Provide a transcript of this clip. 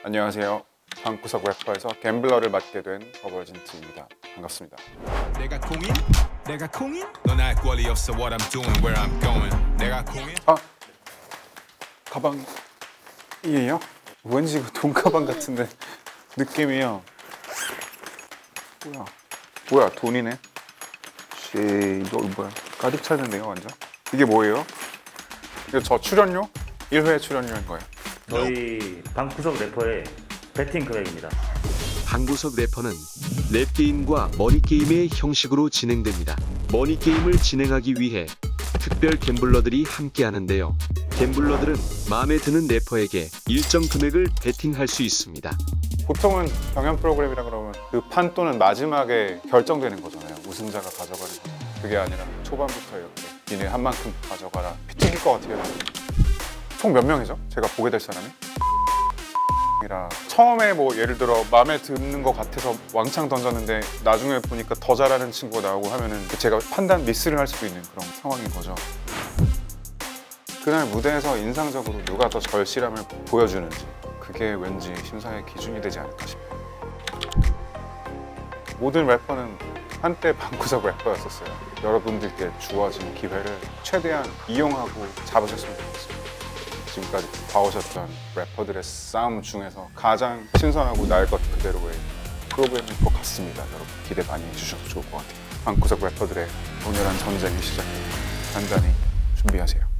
안녕하세요. 방구석 래퍼에서 갬블러를 맡게 된 버벌진트입니다. 반갑습니다. 내가 공인? 내가 공인? 넌 알 권리 없어 what I'm doing, where I'm going. 내가 공인? 아! 가방이에요? 왠지 이거 돈 가방 같은데 느낌이요. 뭐야 돈이네. 이거 뭐야 가득 차는데요 완전. 이게 뭐예요? 이거 저 출연료? 1회 출연료인 거예요. 저희 방구석 래퍼의 배팅 금액입니다. 방구석 래퍼는 랩게임과 머니게임의 형식으로 진행됩니다. 머니게임을 진행하기 위해 특별 갬블러들이 함께하는데요. 갬블러들은 마음에 드는 래퍼에게 일정 금액을 베팅할 수 있습니다. 보통은 경연 프로그램이라 그러면 그 판 또는 마지막에 결정되는 거잖아요. 우승자가 가져가는 거. 그게 아니라 초반부터 이렇게 니네 한 만큼 가져가라. 피 튀길 것 같아요. 총 몇 명이죠? 제가 보게 될 사람이? 이라 처음에 뭐 예를 들어 마음에 드는 것 같아서 왕창 던졌는데 나중에 보니까 더 잘하는 친구가 나오고 하면은 제가 판단 미스를 할 수도 있는 그런 상황인 거죠. 그날 무대에서 인상적으로 누가 더 절실함을 보여주는지 그게 왠지 심사의 기준이 되지 않을까 싶어요. 모든 래퍼는 한때 방구석 래퍼였었어요. 여러분들께 주어진 기회를 최대한 이용하고 잡으셨으면 좋겠습니다. 지금까지 봐오셨던 래퍼들의 싸움 중에서 가장 신선하고 날 것 그대로의 프로그램일 것 같습니다. 여러분 기대 많이 해주셔도 좋을 것 같아요. 방구석 래퍼들의 오늘한 전쟁이 시작됩니다. 단단히 준비하세요.